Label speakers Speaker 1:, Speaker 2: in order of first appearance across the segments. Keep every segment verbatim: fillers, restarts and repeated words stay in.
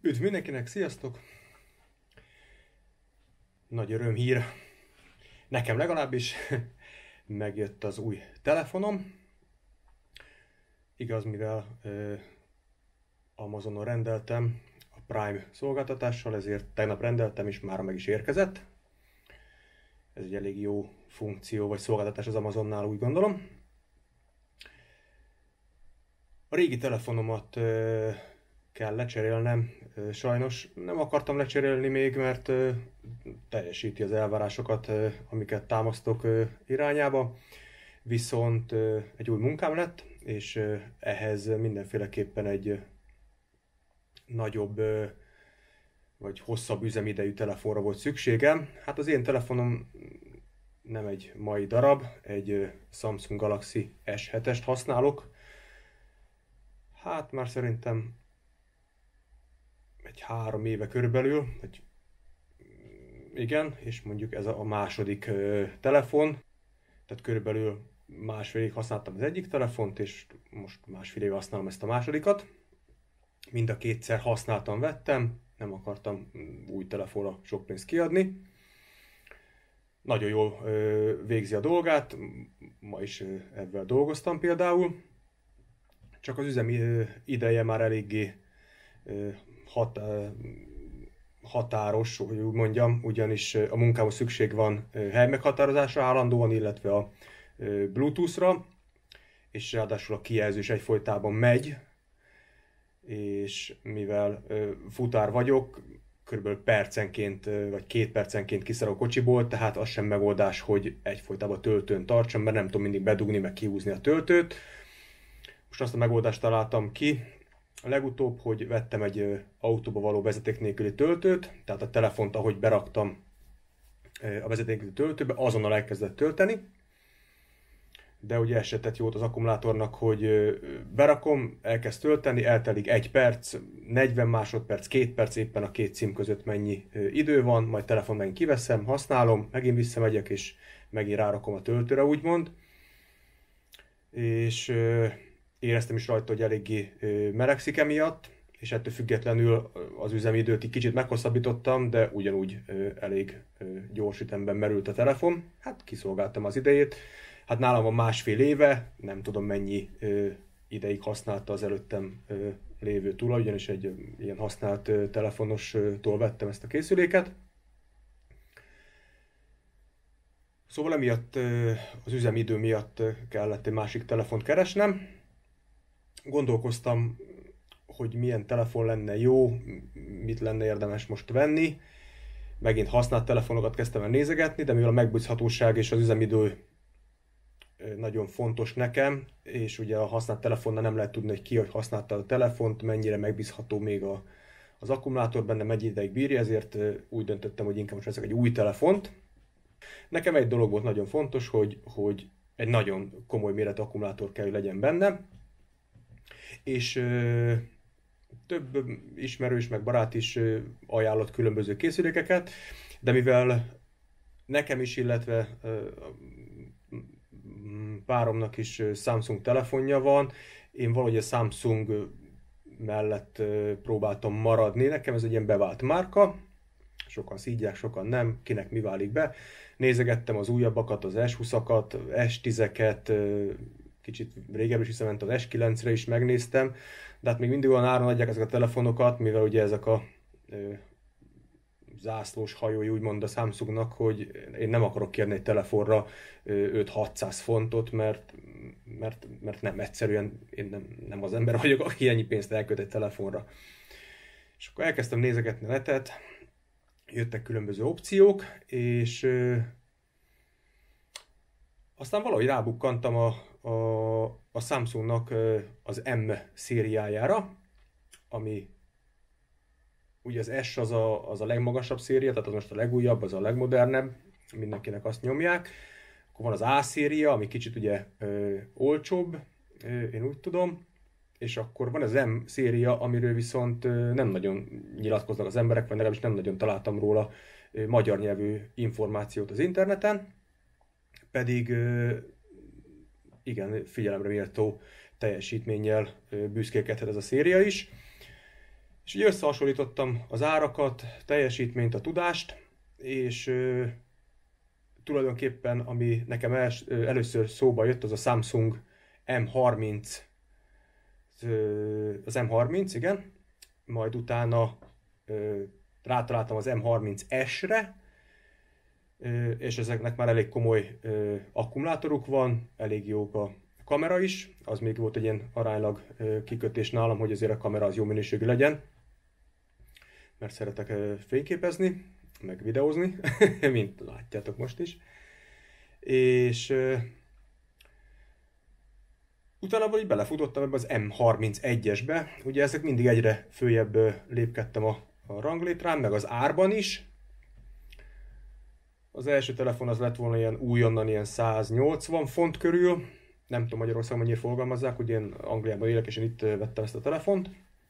Speaker 1: Üdv mindenkinek, sziasztok! Nagy örömhír, nekem legalábbis, megjött az új telefonom. Igaz, mivel ö, Amazonon rendeltem a Prime szolgáltatással, ezért tegnap rendeltem, és már meg is érkezett. Ez egy elég jó funkció, vagy szolgáltatás az Amazonnál, úgy gondolom. A régi telefonomat ö, kell lecserélnem. Sajnos nem akartam lecserélni még, mert teljesíti az elvárásokat, amiket támasztok irányába. Viszont egy új munkám lett, és ehhez mindenféleképpen egy nagyobb vagy hosszabb üzemidejű telefonra volt szükségem. Hát az én telefonom nem egy mai darab, egy Samsung Galaxy S hetest használok. Hát már szerintem egy három éve körülbelül, vagy igen, és mondjuk ez a második ö, telefon, tehát körülbelül másfél évig használtam az egyik telefont, és most másfél éve használom ezt a másodikat. Mind a kétszer használtam, vettem, nem akartam új telefonra sok pénzt kiadni. Nagyon jól ö, végzi a dolgát, ma is ö, ebben dolgoztam például, csak az üzemi ö, ideje már eléggé ö, hat, határos, hogy úgy mondjam, ugyanis a munkához szükség van helymeghatározásra állandóan, illetve a Bluetooth-ra, és ráadásul a kijelző is egyfolytában megy, és mivel futár vagyok, körülbelül percenként, vagy két percenként kiszállok a kocsiból, tehát az sem megoldás, hogy egyfolytában töltőn tartsam, mert nem tudom mindig bedugni, meg kihúzni a töltőt. Most azt a megoldást találtam ki, a legutóbb, hogy vettem egy autóba való vezeték nélküli töltőt, tehát a telefont, ahogy beraktam a vezeték nélküli töltőbe, azonnal elkezdett tölteni. De ugye ez se tett jót az akkumulátornak, hogy berakom, elkezd tölteni, eltelik egy perc, negyven másodperc, két perc, éppen a két cím között mennyi idő van, majd telefon megint kiveszem, használom, megint visszamegyek, és megint rárakom a töltőre, úgymond. És éreztem is rajta, hogy eléggé melegszik emiatt, és ettől függetlenül az üzemidőt egy kicsit meghosszabbítottam, de ugyanúgy elég gyors ütemben merült a telefon. Hát kiszolgáltam az idejét. Hát nálam van másfél éve, nem tudom mennyi ideig használta az előttem lévő tulaj, ugyanis egy ilyen használt telefonostól vettem ezt a készüléket. Szóval emiatt az üzemidő miatt kellett egy másik telefont keresnem. Gondolkoztam, hogy milyen telefon lenne jó, mit lenne érdemes most venni. Megint használt telefonokat kezdtem el nézegetni, de mivel a megbízhatóság és az üzemidő nagyon fontos nekem, és ugye a használt telefonnal nem lehet tudni, hogy ki, hogy használta a telefont, mennyire megbízható még a, az akkumulátor benne, mennyi ideig bírja, ezért úgy döntöttem, hogy inkább most veszek egy új telefont. Nekem egy dolog volt nagyon fontos, hogy, hogy egy nagyon komoly méretű akkumulátor kell, hogy legyen benne, és ö, több ismerős meg barát is ö, ajánlott különböző készülékeket, de mivel nekem is, illetve ö, páromnak is Samsung telefonja van, én valahogy a Samsung mellett ö, próbáltam maradni. Nekem ez egy ilyen bevált márka, sokan szídják, sokan nem, kinek mi válik be. Nézegettem az újabbakat, az es húszakat, es tízeket, kicsit régebben is visszament az es kilencre is megnéztem, de hát még mindig olyan áron adják ezeket a telefonokat, mivel ugye ezek a ö, zászlós hajói úgymond a Samsungnak, hogy én nem akarok kérni egy telefonra öt-hatszáz fontot, mert, mert, mert nem egyszerűen, én nem, nem az ember vagyok, aki ennyi pénzt elköt egy telefonra. És akkor elkezdtem nézegetni a netet, jöttek különböző opciók, és ö, aztán valahogy rábukkantam a, a, a Samsungnak az M szériájára, ami ugye az S az a, az a legmagasabb széria, tehát az most a legújabb, az a legmodernebb, mindenkinek azt nyomják. Akkor van az A széria, ami kicsit ugye ö, olcsóbb, ö, én úgy tudom, és akkor van az M széria, amiről viszont ö, nem nagyon nyilatkoznak az emberek, vagy legalábbis nem nagyon találtam róla ö, magyar nyelvű információt az interneten, pedig ö, igen, figyelemre méltó teljesítménnyel ö, büszkélkedhet ez a széria is. És ugye összehasonlítottam az árakat, teljesítményt, a tudást, és ö, tulajdonképpen ami nekem els, ö, először szóba jött, az a Samsung em harminc, ö, az em harminc, igen, majd utána ö, rátaláltam az em harminc es-re, ö, és ezeknek már elég komoly ö, akkumulátoruk van, elég jók a kamera is, az még volt egy ilyen aránylag ö, kikötés nálam, hogy azért a kamera az jó minőségű legyen, mert szeretek ö, fényképezni, meg videózni, mint látjátok most is. És ö, utána így belefutottam ebbe az em harminc egyesbe, ugye ezek mindig egyre följebb ö, lépkedtem a, a ranglétrán, meg az árban is. Az első telefon az lett volna ilyen újonnan ilyen száznyolcvan font körül, nem tudom Magyarországon mennyire forgalmazzák, ugye én Angliában élek, és én itt ö, vettem ezt a telefont.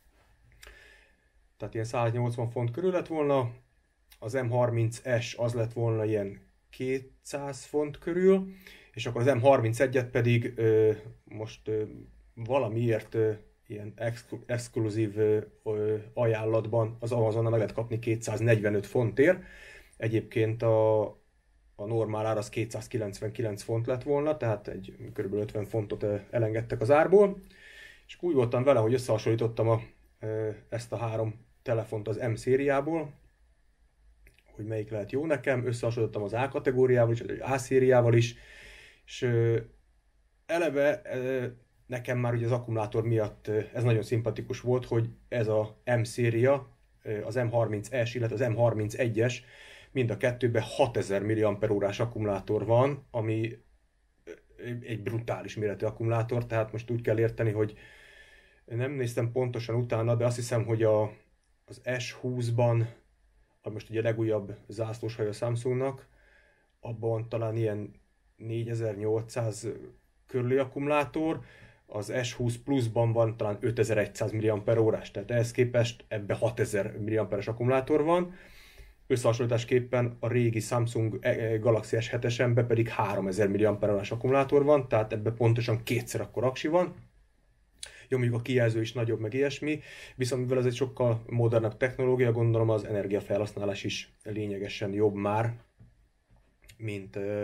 Speaker 1: Tehát ilyen száznyolcvan font körül lett volna, az em harminc es az lett volna ilyen kétszáz font körül, és akkor az em harminc egyet pedig ö, most ö, valamiért ö, ilyen exklu- exkluzív ö, ö, ajánlatban az Amazonnal meg lehet kapni kétszáznegyvenöt fontért. Egyébként a, a normál ár az kétszázkilencvenkilenc font lett volna, tehát egy kb. ötven fontot ö, elengedtek az árból. És úgy voltam vele, hogy összehasonlítottam a, ö, ezt a három telefont az M szériából, hogy melyik lehet jó nekem, összehasonlítottam az A kategóriával is, az A szériával is, és ö, eleve ö, nekem már ugye az akkumulátor miatt ö, ez nagyon szimpatikus volt, hogy ez a M széria, ö, az em harminc es, illetve az em harminc egyes, mind a kettőben hatezer milliampere-órás akkumulátor van, ami egy brutális méretű akkumulátor, tehát most úgy kell érteni, hogy nem néztem pontosan utána, de azt hiszem, hogy a, az es húszban, ami most ugye a legújabb zászlóshaj a Samsungnak, abban talán ilyen négyezer-nyolcszáz körüli akkumulátor, az es húsz Plus-ban van talán ötezer-száz milliampere-órás, tehát ehhez képest ebbe hatezer milliamperes akkumulátor van. Összehasonlításképpen a régi Samsung Galaxy es hetesemben pedig háromezer milliampere-órás akkumulátor van, tehát ebbe pontosan kétszer akkor aksi van. Jó, mondjuk a kijelző is nagyobb, meg ilyesmi, viszont mivel ez egy sokkal modernebb technológia, gondolom az energiafelhasználás is lényegesen jobb már, mint ö,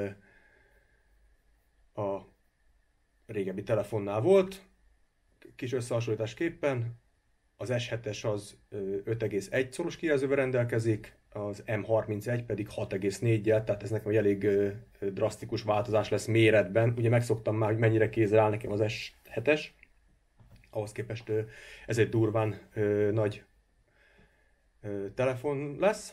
Speaker 1: a régebbi telefonnál volt. Kis összehasonlításképpen az es hetes az öt egész egy szoros kijelzővel rendelkezik, az em harminc egy pedig hat egész négyel, tehát ez nekem egy elég ö, drasztikus változás lesz méretben. Ugye megszoktam már, hogy mennyire kézre áll nekem az es hetes, ahhoz képest ö, ez egy durván ö, nagy ö, telefon lesz.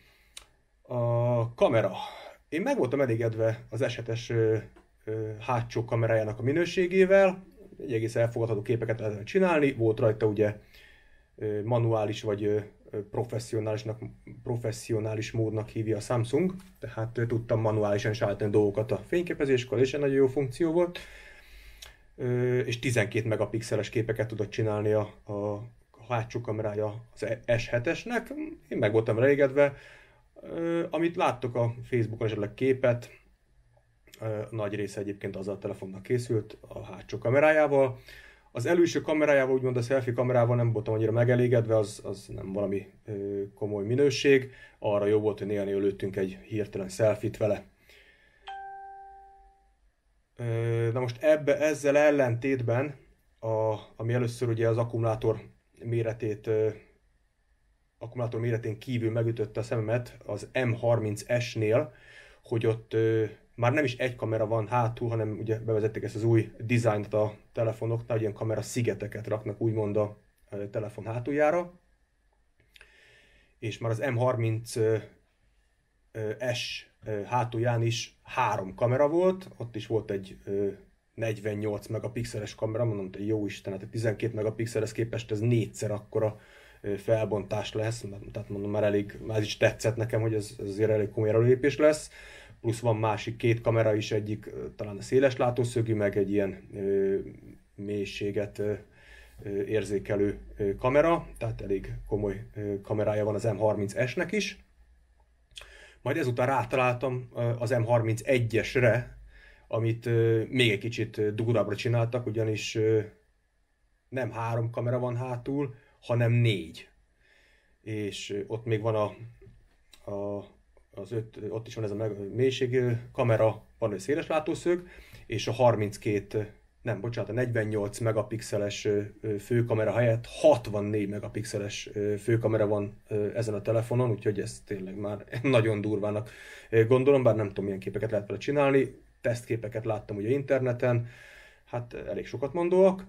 Speaker 1: A kamera. Én meg voltam elégedve az es hetes ö, ö, hátsó kamerájának a minőségével, egy egész elfogadható képeket lehet csinálni, volt rajta ugye ö, manuális vagy ö, professzionálisnak, professzionális módnak hívja a Samsung, tehát ö, tudtam manuálisan is állítani dolgokat a fényképezéskor, és egy nagyon jó funkció volt. És tizenkét megapixeles képeket tudott csinálni a, a hátsó kamerája az es hetesnek. Én meg voltam elégedve. Amit láttok a Facebookon esetleg képet, nagy része egyébként azzal a telefonnak készült, a hátsó kamerájával. Az előső kamerájával, úgymond a selfie kamerával nem voltam annyira megelégedve, az, az nem valami komoly minőség. Arra jó volt, hogy néha-néha lőttünk egy hirtelen selfie-t vele. Na most ebbe, ezzel ellentétben, a, ami először ugye az akkumulátor méretét, akkumulátor méretén kívül megütötte a szememet, az em harminc es-nél, hogy ott már nem is egy kamera van hátul, hanem ugye bevezették ezt az új dizájnt a telefonoknál, hogy ilyen kamera szigeteket raknak úgymond a telefon hátuljára. És már az em harminc es hátulján is három kamera volt, ott is volt egy negyvennyolc megapixeles kamera, mondom, hogy jó Isten, hát a tizenkét megapixelhez képest ez négyszer akkora felbontás lesz, tehát mondom, már elég, már is tetszett nekem, hogy ez, ez azért elég komoly előlépés lesz, plusz van másik két kamera is, egyik talán a széles látószögű, meg egy ilyen ö, mélységet ö, érzékelő ö, kamera, tehát elég komoly ö, kamerája van az em harminc es-nek is. Majd ezután rátaláltam az em harminc egyesre, amit még egy kicsit durvábbra csináltak, ugyanis nem három kamera van hátul, hanem négy. és ott még van a, a, az öt, ott is van ez a mélység kamera, van egy széles látószög, és a harminckét, nem, bocsánat, a negyvennyolc megapixeles főkamera helyett hatvannégy megapixeles főkamera van ezen a telefonon, úgyhogy ez tényleg már nagyon durvának gondolom, bár nem tudom, milyen képeket lehet vele csinálni. Tesztképeket láttam ugye interneten, hát elég sokat mondóak.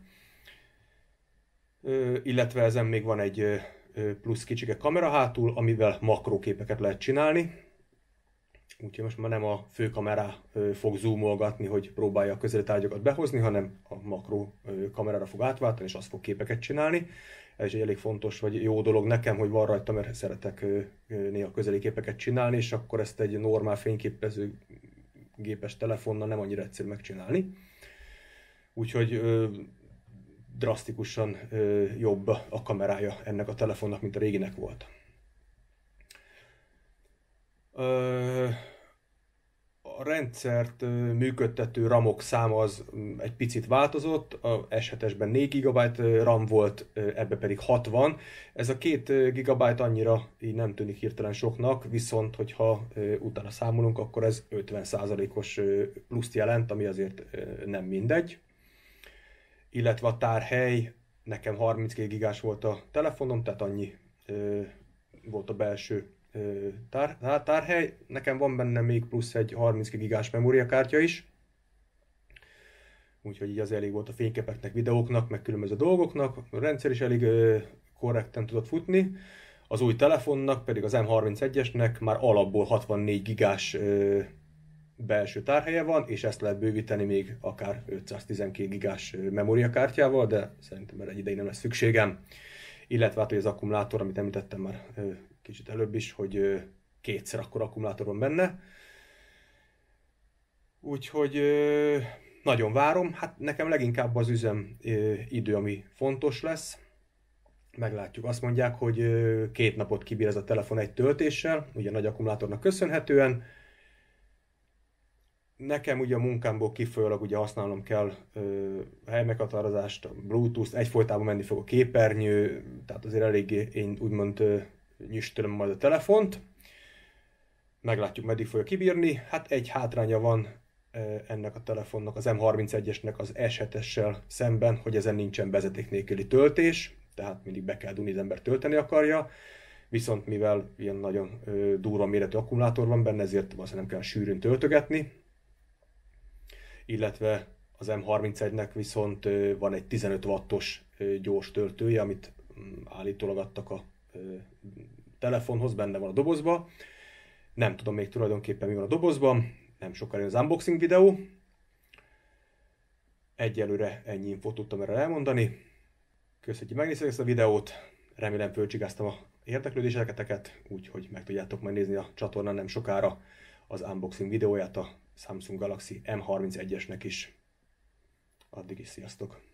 Speaker 1: Illetve ezen még van egy plusz kicsike kamera hátul, amivel makróképeket lehet csinálni. Úgyhogy most már nem a főkamerá fog zoomolgatni, hogy próbálja a közeli tárgyakat behozni, hanem a makró kamerára fog átváltani, és azt fog képeket csinálni. Ez is egy elég fontos, vagy jó dolog nekem, hogy van rajta, mert szeretek néha közeli képeket csinálni, és akkor ezt egy normál fényképező gépes telefonnal nem annyira egyszerű megcsinálni. Úgyhogy drasztikusan jobb a kamerája ennek a telefonnak, mint a réginek volt. A rendszert működtető ramok száma az egy picit változott, a es hetesben négy gigabyte RAM volt, ebbe pedig hatvan. Ez a két gigabyte annyira így nem tűnik hirtelen soknak, viszont hogyha utána számolunk, akkor ez ötven százalékos pluszt jelent, ami azért nem mindegy. Illetve a tárhely, nekem harminckét gigás volt a telefonom, tehát annyi volt a belső Tár, tárhely. Nekem van benne még plusz egy harminckét gigás memóriakártya is. Úgyhogy így az elég volt a fényképeknek, videóknak, meg különböző dolgoknak. A rendszer is elég korrekten tudott futni. Az új telefonnak, pedig az M harmincegyesnek már alapból hatvannégy gigás belső tárhelye van, és ezt lehet bővíteni még akár ötszáztizenkét gigás memóriakártyával, de szerintem erre egy ideig nem lesz szükségem. Illetve hát, hogy az akkumulátor, amit említettem már kicsit előbb is, hogy kétszer akkor akkumulátor van benne. Úgyhogy nagyon várom. Hát nekem leginkább az üzem idő, ami fontos lesz. Meglátjuk. Azt mondják, hogy két napot kibír ez a telefon egy töltéssel, ugye nagy akkumulátornak köszönhetően. Nekem ugye a munkámból kifolyólag ugye használnom kell helymeghatározást, Bluetooth-t, egyfolytában menni fog a képernyő, tehát azért eléggé én úgymond nyüstölöm majd a telefont. Meglátjuk, meddig fogja kibírni. Hát egy hátránya van ennek a telefonnak, az M harmincegyesnek az S hetessel szemben, hogy ezen nincsen vezeték nélküli töltés, tehát mindig be kell dugni, az ember tölteni akarja. Viszont mivel ilyen nagyon durva méretű akkumulátor van benne, ezért valószínűleg nem kell sűrűn töltögetni. Illetve az M harmincegynek viszont van egy tizenöt wattos gyors töltője, amit állítólag adtak a telefonhoz, benne van a dobozban. Nem tudom még tulajdonképpen mi van a dobozban, nem sokára jön az unboxing videó. Egyelőre ennyi infót tudtam erre elmondani. Köszönjük, hogy megnéztétek ezt a videót, remélem fölcsigáztam a érdeklődéseteket, úgyhogy meg tudjátok majd nézni a csatornán nem sokára az unboxing videóját a Samsung Galaxy M harmincegyesnek is. Addig is sziasztok!